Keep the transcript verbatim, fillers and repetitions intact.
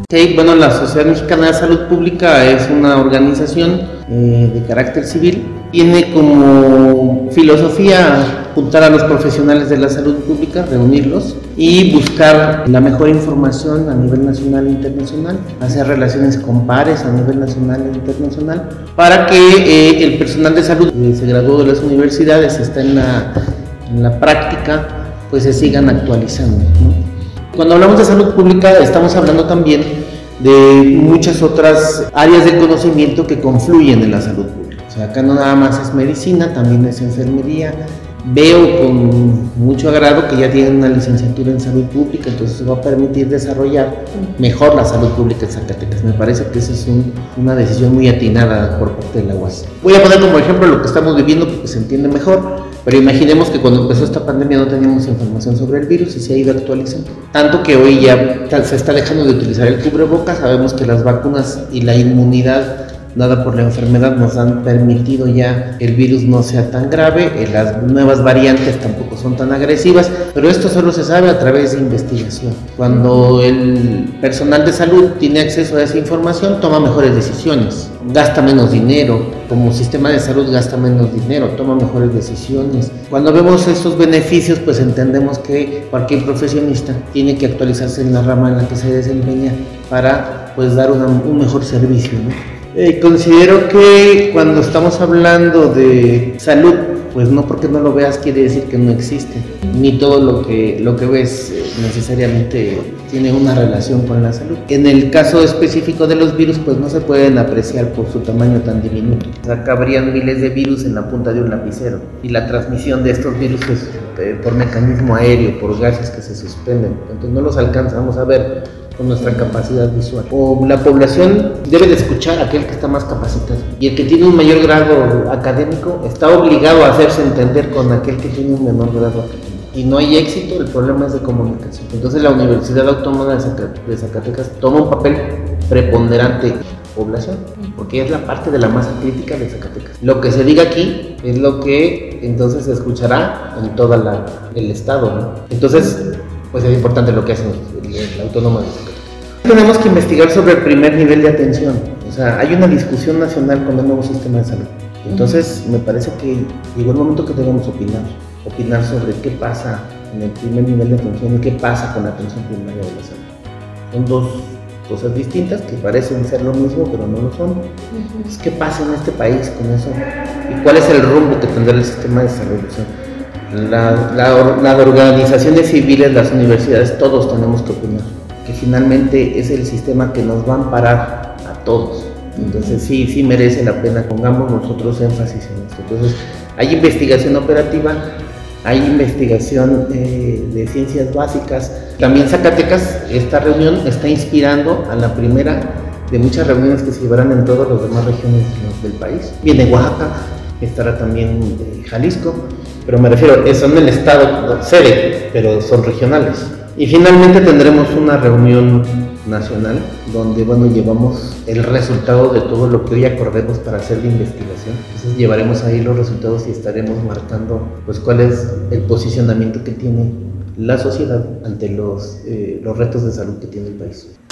Sí, bueno, la Sociedad Mexicana de Salud Pública es una organización eh, de carácter civil. Tiene como filosofía juntar a los profesionales de la salud pública, reunirlos y buscar la mejor información a nivel nacional e internacional, hacer relaciones con pares a nivel nacional e internacional, para que eh, el personal de salud que se graduó de las universidades, está en la, en la práctica, pues se sigan actualizando, ¿no? Cuando hablamos de salud pública estamos hablando también de muchas otras áreas de conocimiento que confluyen en la salud pública. O sea, acá no nada más es medicina, también es enfermería. Veo con mucho agrado que ya tienen una licenciatura en salud pública, entonces se va a permitir desarrollar mejor la salud pública en Zacatecas. Me parece que esa es un, una decisión muy atinada por parte de la U A S. Voy a poner como ejemplo lo que estamos viviendo porque se entiende mejor, pero imaginemos que cuando empezó esta pandemia no teníamos información sobre el virus y se ha ido actualizando. Tanto que hoy ya se está dejando de utilizar el cubrebocas, sabemos que las vacunas y la inmunidad dada por la enfermedad nos han permitido ya que el virus no sea tan grave, las nuevas variantes tampoco son tan agresivas, pero esto solo se sabe a través de investigación. Cuando el personal de salud tiene acceso a esa información, toma mejores decisiones, gasta menos dinero, como sistema de salud gasta menos dinero, toma mejores decisiones. Cuando vemos estos beneficios, pues entendemos que cualquier profesionista tiene que actualizarse en la rama en la que se desempeña para pues dar una, un mejor servicio, ¿no? Eh, considero que cuando estamos hablando de salud, pues no porque no lo veas quiere decir que no existe, ni todo lo que, lo que ves eh, necesariamente tiene una relación con la salud. En el caso específico de los virus, pues no se pueden apreciar por su tamaño tan diminuto. O sea, cabrían miles de virus en la punta de un lapicero, y la transmisión de estos virus es eh, por mecanismo aéreo, por gases que se suspenden, entonces no los alcanzamos a ver con nuestra capacidad visual. O la población debe de escuchar a aquel que está más capacitado, y el que tiene un mayor grado académico está obligado a hacerse entender con aquel que tiene un menor grado académico. Y no hay éxito, el problema es de comunicación. Entonces la Universidad Autónoma de Zacatecas toma un papel preponderante en la población, porque es la parte de la masa crítica de Zacatecas. Lo que se diga aquí es lo que entonces se escuchará en todo el estado, ¿no? Entonces, pues es importante lo que hace la Autónoma de Zacatecas. Tenemos que investigar sobre el primer nivel de atención. O sea, hay una discusión nacional con el nuevo sistema de salud. Entonces, me parece que llegó el momento que debemos opinar. Opinar sobre qué pasa en el primer nivel de atención y qué pasa con la atención primaria de la salud. Son dos cosas distintas que parecen ser lo mismo, pero no lo son. Entonces, ¿qué pasa en este país con eso? ¿Y cuál es el rumbo que tendrá el sistema de salud? O sea, La, la, las organizaciones civiles, las universidades, todos tenemos que opinar, que finalmente es el sistema que nos va a amparar a todos. Entonces sí, sí merece la pena, pongamos nosotros énfasis en esto. Entonces hay investigación operativa, hay investigación eh, de ciencias básicas. También Zacatecas, esta reunión está inspirando a la primera de muchas reuniones que se llevarán en todas las demás regiones del país. Viene Oaxaca, estará también eh, Jalisco, pero me refiero, son el estado sede, pero son regionales. Y finalmente tendremos una reunión nacional donde, bueno, llevamos el resultado de todo lo que hoy acordemos para hacer la investigación. Entonces llevaremos ahí los resultados y estaremos marcando pues cuál es el posicionamiento que tiene la sociedad ante los, eh, los retos de salud que tiene el país.